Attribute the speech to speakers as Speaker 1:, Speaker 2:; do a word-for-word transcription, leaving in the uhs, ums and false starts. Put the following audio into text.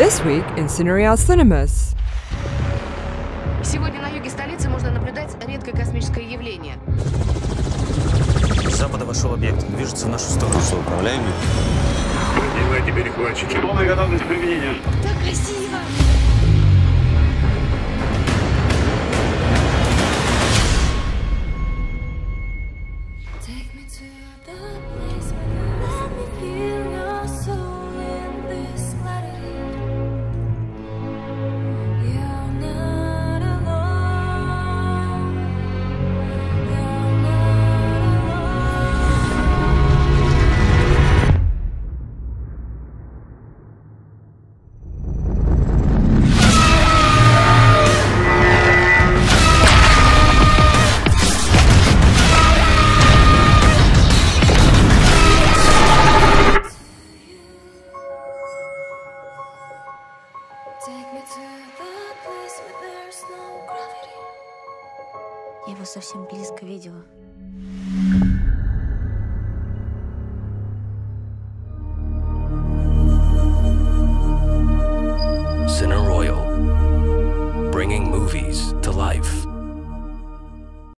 Speaker 1: This week in Cinerial Cinemas.
Speaker 2: Сегодня на юге столицы можно наблюдать редкое космическое явление.
Speaker 3: С запада вошел объект. Движется в нашу сторону.
Speaker 4: Что, управляемый?
Speaker 5: Поднимайте перехватчики. Полная готовность к применению.
Speaker 2: Так красиво!
Speaker 6: Я его совсем близко видела.
Speaker 7: Cinerial, bringing movies to life.